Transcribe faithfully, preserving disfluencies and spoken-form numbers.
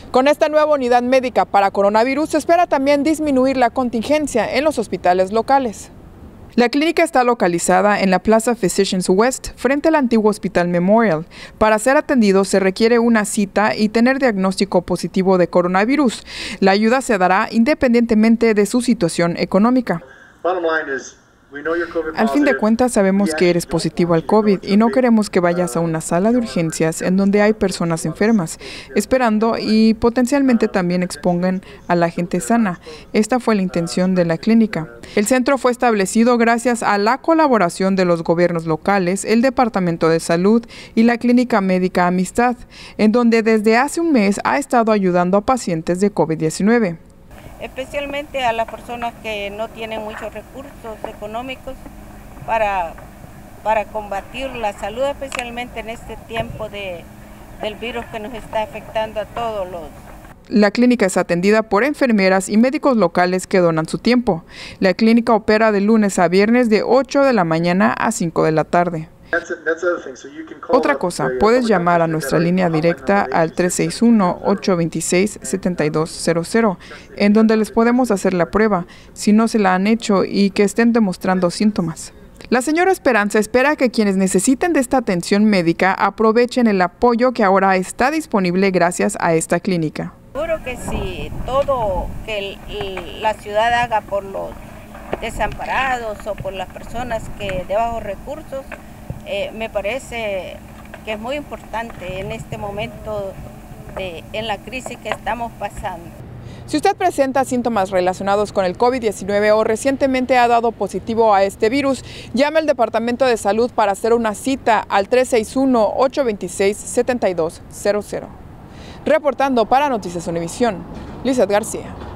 Con esta nueva unidad médica para coronavirus se espera también disminuir la contingencia en los hospitales locales. La clínica está localizada en la Plaza Physicians West, frente al antiguo Hospital Memorial. Para ser atendido se requiere una cita y tener diagnóstico positivo de coronavirus. La ayuda se dará independientemente de su situación económica. Al fin de cuentas, sabemos que eres positivo al COVID y no queremos que vayas a una sala de urgencias en donde hay personas enfermas, esperando y potencialmente también expongan a la gente sana. Esta fue la intención de la clínica. El centro fue establecido gracias a la colaboración de los gobiernos locales, el Departamento de Salud y la Clínica Médica Amistad, en donde desde hace un mes ha estado ayudando a pacientes de COVID diecinueve. Especialmente a las personas que no tienen muchos recursos económicos para, para combatir la salud, especialmente en este tiempo de, del virus que nos está afectando a todos los. La clínica es atendida por enfermeras y médicos locales que donan su tiempo. La clínica opera de lunes a viernes de ocho de la mañana a cinco de la tarde. Otra cosa, puedes llamar a nuestra línea directa al tres seis uno, ocho dos seis, siete dos cero cero, en donde les podemos hacer la prueba, si no se la han hecho y que estén demostrando síntomas. La señora Esperanza espera que quienes necesiten de esta atención médica aprovechen el apoyo que ahora está disponible gracias a esta clínica. Seguro que si todo que el, la ciudad haga por los desamparados o por las personas que de bajos recursos, Eh, me parece que es muy importante en este momento de, en la crisis que estamos pasando. Si usted presenta síntomas relacionados con el COVID diecinueve o recientemente ha dado positivo a este virus, llame al Departamento de Salud para hacer una cita al tres seis uno, ocho dos seis, siete dos cero cero. Reportando para Noticias Univisión, Lizeth García.